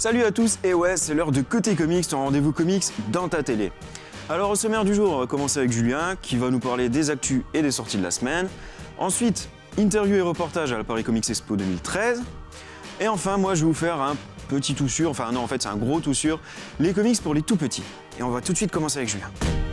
Salut à tous, et ouais, c'est l'heure de Côté Comics, ton rendez-vous comics dans ta télé. Alors au sommaire du jour, on va commencer avec Julien, qui va nous parler des actus et des sorties de la semaine. Ensuite, interview et reportage à la Paris Comics Expo 2013. Et enfin, moi je vais vous faire un petit tout sur, enfin non, en fait c'est un gros tout sur, les comics pour les tout petits. Et on va tout de suite commencer avec Julien.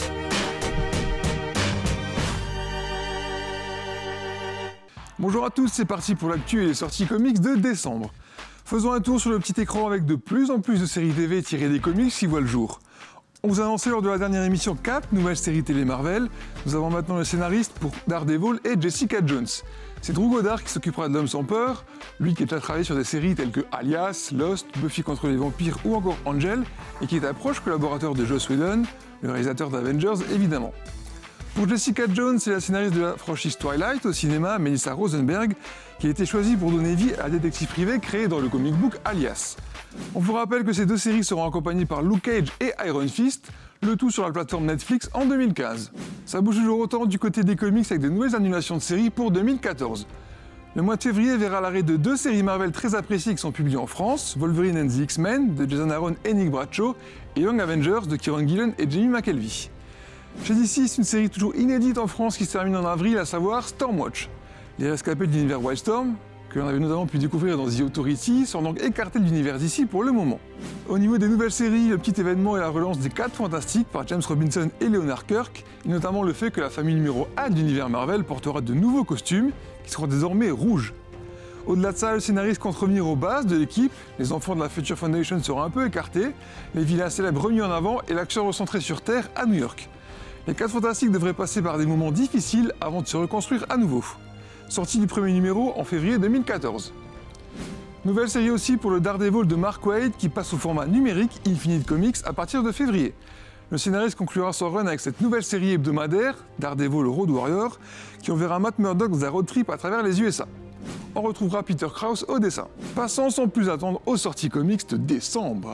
Bonjour à tous, c'est parti pour l'actu et les sorties comics de décembre. Faisons un tour sur le petit écran avec de plus en plus de séries TV tirées des comics qui voient le jour. On vous a annoncé lors de la dernière émission 4 nouvelles séries télé Marvel. Nous avons maintenant le scénariste pour Daredevil et Jessica Jones. C'est Drew Goddard qui s'occupera de L'Homme sans peur, lui qui a déjà travaillé sur des séries telles que Alias, Lost, Buffy contre les vampires ou encore Angel, et qui est un proche collaborateur de Joss Whedon, le réalisateur d'Avengers évidemment. Pour Jessica Jones, c'est la scénariste de la franchise Twilight au cinéma, Melissa Rosenberg, qui a été choisie pour donner vie à la détective privée créée dans le comic book Alias. On vous rappelle que ces deux séries seront accompagnées par Luke Cage et Iron Fist, le tout sur la plateforme Netflix en 2015. Ça bouge toujours autant du côté des comics avec de nouvelles annulations de séries pour 2014. Le mois de février verra l'arrêt de deux séries Marvel très appréciées qui sont publiées en France, Wolverine and the X-Men de Jason Aaron et Nick Bradshaw, et Young Avengers de Kieron Gillen et Jamie McKelvey. Chez DC, c'est une série toujours inédite en France qui se termine en avril, à savoir Stormwatch. Les rescapés de l'univers Wildstorm, que l'on avait notamment pu découvrir dans The Authority, sont donc écartés de l'univers d'ici pour le moment. Au niveau des nouvelles séries, le petit événement est la relance des 4 Fantastiques par James Robinson et Leonard Kirk, et notamment le fait que la famille numéro 1 de l'univers Marvel portera de nouveaux costumes, qui seront désormais rouges. Au-delà de ça, le scénariste compte revenir aux bases de l'équipe, les enfants de la Future Foundation seront un peu écartés, les vilains célèbres remis en avant et l'action recentrée sur Terre à New York. Les 4 Fantastiques devraient passer par des moments difficiles avant de se reconstruire à nouveau. Sortie du premier numéro en février 2014. Nouvelle série aussi pour le Daredevil de Mark Waid qui passe au format numérique Infinite Comics à partir de février. Le scénariste conclura son run avec cette nouvelle série hebdomadaire, Daredevil Road Warrior, qui enverra Matt Murdock dans un road trip à travers les USA. On retrouvera Peter Krause au dessin. Passons sans plus attendre aux sorties comics de décembre.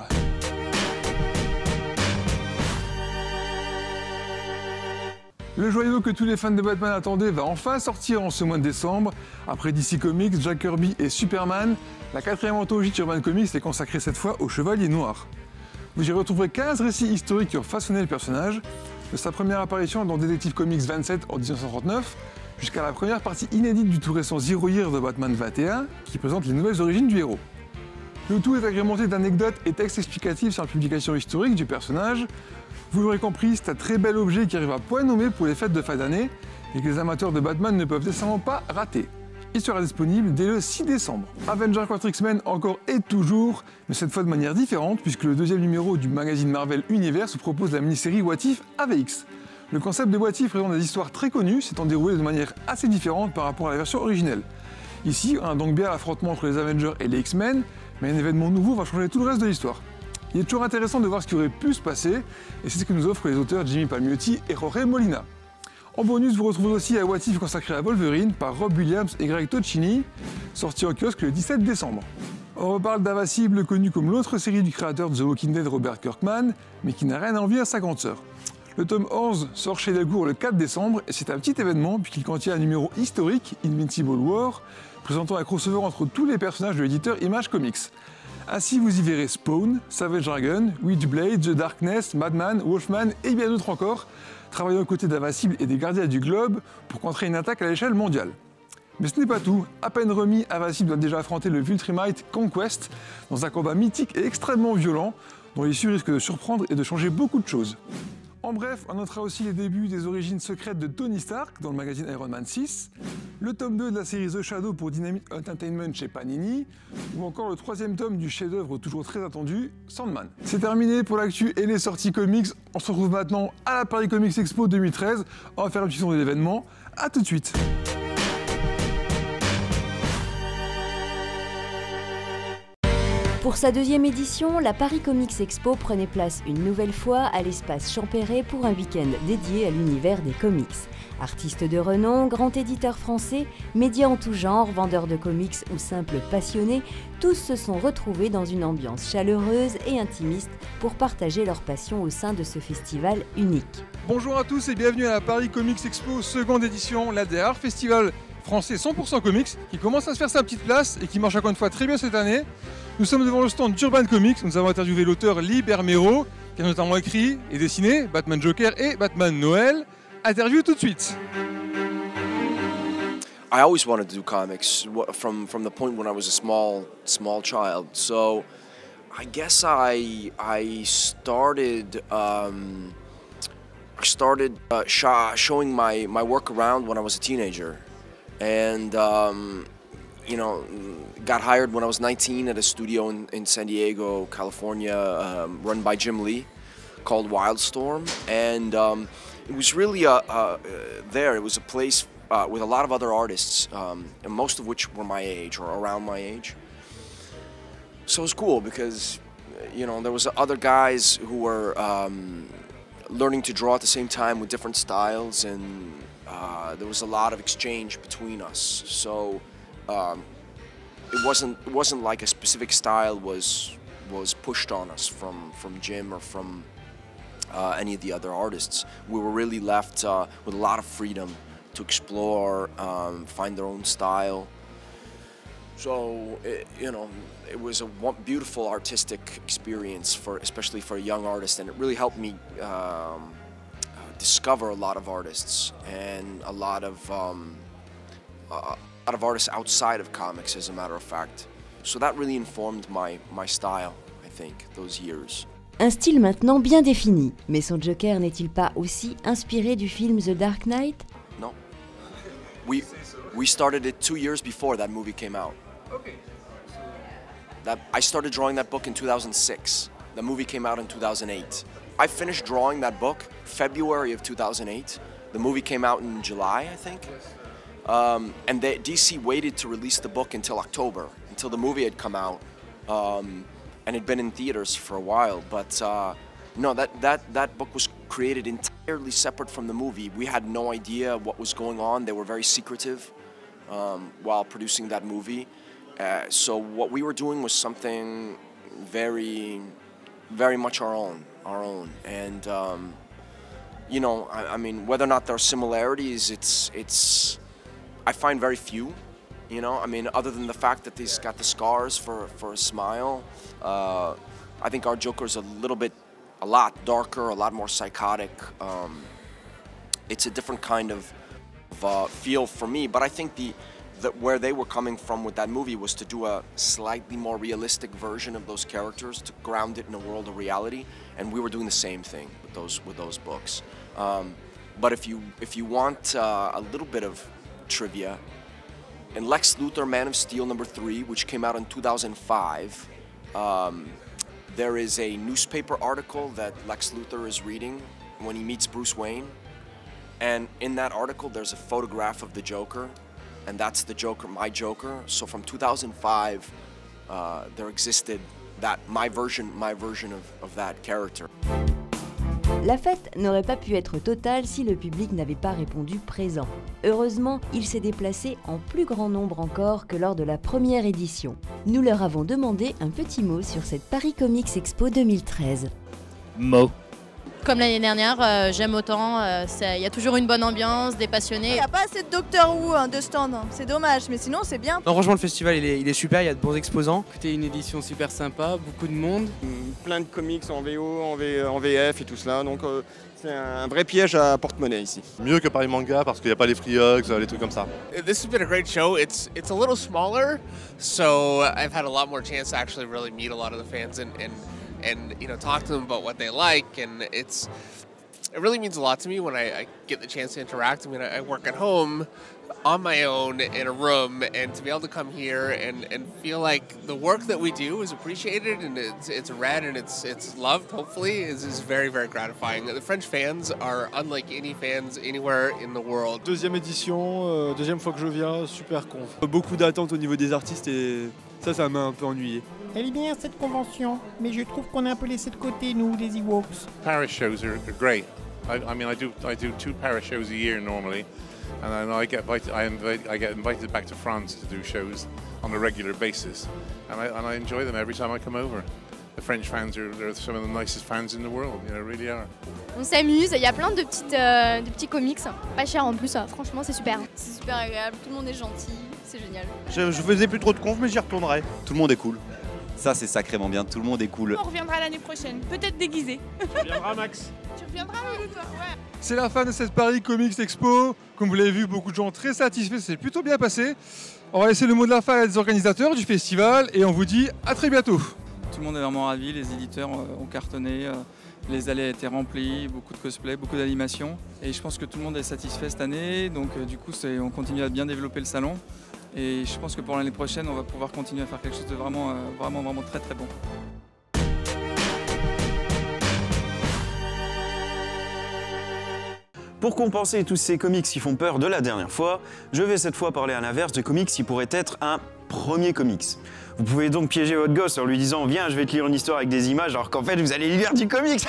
Le joyau que tous les fans de Batman attendaient va enfin sortir en ce mois de décembre. Après DC Comics, Jack Kirby et Superman, la 4e anthologie de Urban Comics est consacrée cette fois au Chevalier Noir. Vous y retrouverez 15 récits historiques qui ont façonné le personnage, de sa première apparition dans Detective Comics 27 en 1939, jusqu'à la première partie inédite du tout récent Zero Year de Batman 21, qui présente les nouvelles origines du héros. Le tout est agrémenté d'anecdotes et textes explicatifs sur la publication historique du personnage. Vous l'aurez compris, c'est un très bel objet qui arrive à point nommé pour les fêtes de fin d'année et que les amateurs de Batman ne peuvent décemment pas rater. Il sera disponible dès le 6 décembre. Avengers contre X-Men encore et toujours, mais cette fois de manière différente puisque le deuxième numéro du magazine Marvel Universe propose la mini-série What If AVX. Le concept de What If présente des histoires très connues s'étant déroulées de manière assez différente par rapport à la version originelle. Ici, on a donc bien l'affrontement entre les Avengers et les X-Men, mais un événement nouveau va changer tout le reste de l'histoire. Il est toujours intéressant de voir ce qui aurait pu se passer, et c'est ce que nous offrent les auteurs Jimmy Palmiotti et Jorge Molina. En bonus, vous retrouvez aussi un What If consacré à Wolverine par Rob Williams et Greg Tocchini, sorti en kiosque le 17 décembre. On reparle d'Invincible, connu comme l'autre série du créateur de The Walking Dead Robert Kirkman, mais qui n'a rien à envier à sa grande sœur. Le tome 11 sort chez Delcourt le 4 décembre, et c'est un petit événement puisqu'il contient un numéro historique, Invincible War, présentant un crossover entre tous les personnages de l'éditeur Image Comics. Ainsi, vous y verrez Spawn, Savage Dragon, Witchblade, The Darkness, Madman, Wolfman et bien d'autres encore, travaillant aux côtés d'Invincible et des Gardiens du Globe pour contrer une attaque à l'échelle mondiale. Mais ce n'est pas tout. À peine remis, Invincible doit déjà affronter le Viltrumite Conquest dans un combat mythique et extrêmement violent, dont l'issue risque de surprendre et de changer beaucoup de choses. En bref, on notera aussi les débuts des origines secrètes de Tony Stark dans le magazine Iron Man 6, le tome 2 de la série The Shadow pour Dynamite Entertainment chez Panini, ou encore le 3e tome du chef-d'œuvre toujours très attendu, Sandman. C'est terminé pour l'actu et les sorties comics. On se retrouve maintenant à la Paris Comics Expo 2013. On va faire un petit tour de l'événement. A tout de suite. Pour sa 2e édition, la Paris Comics Expo prenait place une nouvelle fois à l'espace Champéret pour un week-end dédié à l'univers des comics. Artistes de renom, grands éditeurs français, médias en tout genre, vendeurs de comics ou simples passionnés, tous se sont retrouvés dans une ambiance chaleureuse et intimiste pour partager leur passion au sein de ce festival unique. Bonjour à tous et bienvenue à la Paris Comics Expo 2e édition, l'ADR Festival français 100% comics, qui commence à se faire sa petite place et qui marche encore une fois très bien cette année. Nous sommes devant le stand d'Urban Comics. Nous avons interviewé l'auteur Lee Bermero, qui a notamment écrit et dessiné Batman Joker et Batman Noël. Interview tout de suite. I always wanted to do comics from the point when I was a small child. So I guess I started showing my work around when I was a teenager, and you know, got hired when I was 19 at a studio in San Diego, California, run by Jim Lee, called Wildstorm, and it was really there. It was a place with a lot of other artists, and most of which were my age or around my age. So it was cool because, you know, there was other guys who were learning to draw at the same time with different styles, and there was a lot of exchange between us. So it wasn't like a specific style was pushed on us from Jim or from any of the other artists. We were really left with a lot of freedom to explore, find their own style. So it was a beautiful artistic experience especially for a young artist, and it really helped me discover a lot of artists and a lot of artists outside of comics, as a matter of fact. So that really informed my style, I think, those years. Un style maintenant bien défini, mais son Joker n'est-il pas aussi inspiré du film The Dark Knight? No. We started it 2 years before that movie came out. Okay. I started drawing that book in 2006. The movie came out in 2008. I finished drawing that book February of 2008. The movie came out in July, I think. And DC waited to release the book until October, until the movie had come out, and had been in theaters for a while. But no, that book was created entirely separate from the movie. We had no idea what was going on. They were very secretive while producing that movie. So what we were doing was something very, very much our own. And you know, I mean, whether or not there are similarities, it's I find very few. You know, I mean, other than the fact that he's got the scars for a smile, I think our Joker's a lot darker, a lot more psychotic. It's a different kind of feel for me, but I think where they were coming from with that movie was to do a slightly more realistic version of those characters, to ground it in a world of reality, and we were doing the same thing with those books. But if you want a little bit of trivia, in Lex Luthor Man of Steel #3, which came out in 2005, there is a newspaper article that Lex Luthor is reading when he meets Bruce Wayne, and in that article there's a photograph of the Joker, and that's the Joker, my Joker. So from 2005, there existed my version of that character. La fête n'aurait pas pu être totale si le public n'avait pas répondu présent. Heureusement, il s'est déplacé en plus grand nombre encore que lors de la première édition. Nous leur avons demandé un petit mot sur cette Paris Comics Expo 2013. Mot. Comme l'année dernière, j'aime autant, il y a toujours une bonne ambiance, des passionnés. Il n'y a pas assez de Doctor Who de stand, c'est dommage, mais sinon c'est bien. Non, franchement le festival il est super, il y a de bons exposants. C'était une édition super sympa, beaucoup de monde. Plein de comics en VO, en VF et tout cela, donc c'est un vrai piège à porte-monnaie ici. Mieux que Paris Manga parce qu'il n'y a pas les free hugs, les trucs comme ça. This has been a great show. It's a little smaller, so I've had a lot more chance to actually really meet a lot of the fans and you know, talk to them about what they like, and it really means a lot to me when I get the chance to interact. I mean, I work at home on my own in a room, and to be able to come here and feel like the work that we do is appreciated and it's read and it's loved, hopefully, is very, very gratifying. The French fans are unlike any fans anywhere in the world. Deuxième édition, deuxième fois que je viens, super conf. Beaucoup d'attentes au niveau des artistes et ça m'a un peu ennuyé. Elle est bien cette convention, mais je trouve qu'on est un peu laissé de côté, nous, les Ewoks. Paris shows are great. I mean, I do 2 Paris shows a year normally, and I get invited back to France to do shows on a regular basis, and I enjoy them every time I come over. the French fans are some of the nicest fans in the world. You know, really are. On s'amuse, il y a plein de petits comics, pas cher en plus, franchement c'est super. C'est super agréable, tout le monde est gentil, c'est génial. Je faisais plus trop de conf mais j'y retournerai. Tout le monde est cool. Ça c'est sacrément bien, tout le monde est cool. On reviendra l'année prochaine, peut-être déguisé. Tu reviendras Max. Tu reviendras Max, toi, ouais. C'est la fin de cette Paris Comics Expo. Comme vous l'avez vu, beaucoup de gens très satisfaits, c'est plutôt bien passé. On va laisser le mot de la fin à des organisateurs du festival et on vous dit à très bientôt. Tout le monde est vraiment ravi, les éditeurs ont cartonné, les allées étaient remplies, beaucoup de cosplay, beaucoup d'animations. Et je pense que tout le monde est satisfait cette année, donc du coup on continue à bien développer le salon. Et je pense que pour l'année prochaine, on va pouvoir continuer à faire quelque chose de vraiment très très bon. Pour compenser tous ces comics qui font peur de la dernière fois, je vais cette fois parler à l'inverse de comics qui pourraient être un premier comics. Vous pouvez donc piéger votre gosse en lui disant « Viens, je vais te lire une histoire avec des images » alors qu'en fait vous allez lire du comics.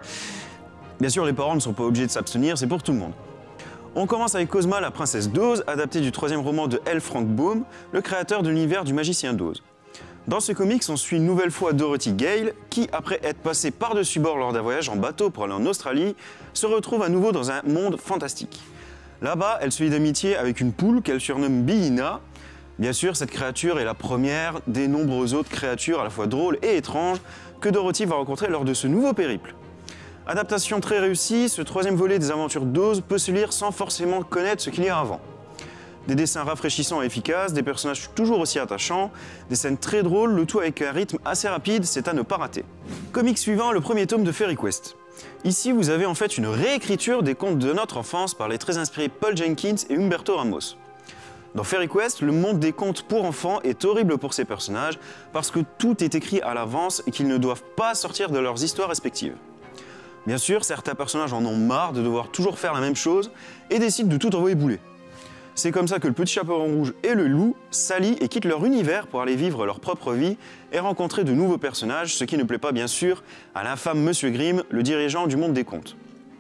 Bien sûr, les parents ne sont pas obligés de s'abstenir, c'est pour tout le monde. On commence avec Ozma, la princesse d'Oz, adaptée du 3e roman de L. Frank Baum, le créateur de l'univers du magicien d'Oz. Dans ce comics, on suit une nouvelle fois Dorothy Gale, qui, après être passée par-dessus bord lors d'un voyage en bateau pour aller en Australie, se retrouve à nouveau dans un monde fantastique. Là-bas, elle se lie d'amitié avec une poule qu'elle surnomme Billina. Bien sûr, cette créature est la première des nombreuses autres créatures à la fois drôles et étranges que Dorothy va rencontrer lors de ce nouveau périple. Adaptation très réussie, ce 3e volet des aventures d'Oz peut se lire sans forcément connaître ce qu'il y a avant. Des dessins rafraîchissants et efficaces, des personnages toujours aussi attachants, des scènes très drôles, le tout avec un rythme assez rapide, c'est à ne pas rater. Comic suivant, le premier tome de Fairy Quest. Ici, vous avez en fait une réécriture des contes de notre enfance par les très inspirés Paul Jenkins et Humberto Ramos. Dans Fairy Quest, le monde des contes pour enfants est horrible pour ces personnages parce que tout est écrit à l'avance et qu'ils ne doivent pas sortir de leurs histoires respectives. Bien sûr, certains personnages en ont marre de devoir toujours faire la même chose et décident de tout envoyer bouler. C'est comme ça que le petit chaperon rouge et le loup s'allient et quittent leur univers pour aller vivre leur propre vie et rencontrer de nouveaux personnages, ce qui ne plaît pas bien sûr à l'infâme Monsieur Grimm, le dirigeant du monde des contes.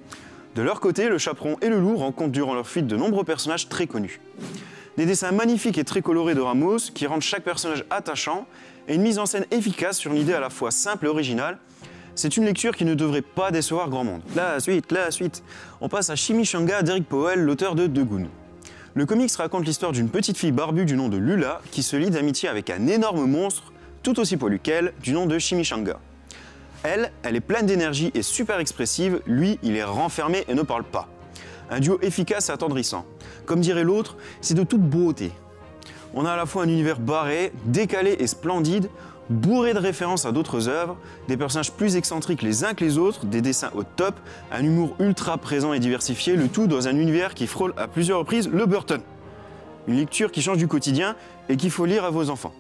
De leur côté, le chaperon et le loup rencontrent durant leur fuite de nombreux personnages très connus. Des dessins magnifiques et très colorés de Ramos qui rendent chaque personnage attachant et une mise en scène efficace sur une idée à la fois simple et originale. C'est une lecture qui ne devrait pas décevoir grand monde. La suite. On passe à Chimichanga d'Eric Powell, l'auteur de The Goon. Le comics raconte l'histoire d'une petite fille barbue du nom de Lula qui se lie d'amitié avec un énorme monstre, tout aussi poilu qu'elle, du nom de Chimichanga. Elle est pleine d'énergie et super expressive, lui, il est renfermé et ne parle pas. Un duo efficace et attendrissant. Comme dirait l'autre, c'est de toute beauté. On a à la fois un univers barré, décalé et splendide, bourré de références à d'autres œuvres, des personnages plus excentriques les uns que les autres, des dessins au top, un humour ultra présent et diversifié, le tout dans un univers qui frôle à plusieurs reprises le Burton. Une lecture qui change du quotidien et qu'il faut lire à vos enfants.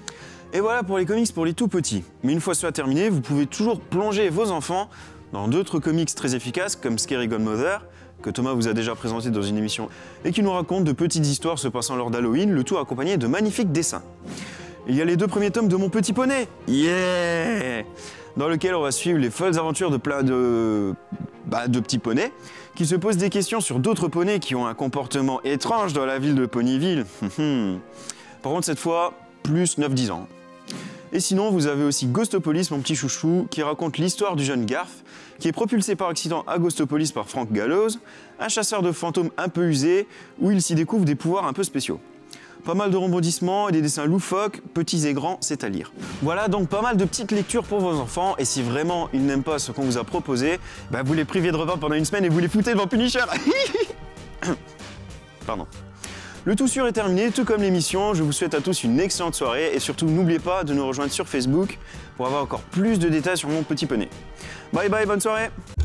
Et voilà pour les comics pour les tout petits. Mais une fois cela terminé, vous pouvez toujours plonger vos enfants dans d'autres comics très efficaces comme Scary Godmother, que Thomas vous a déjà présenté dans une émission, et qui nous raconte de petites histoires se passant lors d'Halloween, le tout accompagné de magnifiques dessins. Il y a les 2 premiers tomes de Mon Petit Poney, yeah, dans lequel on va suivre les folles aventures de plein de petits poneys qui se posent des questions sur d'autres poneys qui ont un comportement étrange dans la ville de Ponyville. Par contre, cette fois, plus 9-10 ans. Et sinon, vous avez aussi Ghostopolis, mon petit chouchou, qui raconte l'histoire du jeune Garth, qui est propulsé par accident à Ghostopolis par Frank Gallows, un chasseur de fantômes un peu usé, où il s'y découvre des pouvoirs un peu spéciaux. Pas mal de rebondissements et des dessins loufoques, petits et grands, c'est à lire. Voilà donc pas mal de petites lectures pour vos enfants, et si vraiment ils n'aiment pas ce qu'on vous a proposé, vous les privez de repas pendant une semaine et vous les foutez devant Punisher. Pardon. Le tout sûr est terminé, tout comme l'émission. Je vous souhaite à tous une excellente soirée et surtout n'oubliez pas de nous rejoindre sur Facebook pour avoir encore plus de détails sur Mon Petit Poney. Bye bye, bonne soirée.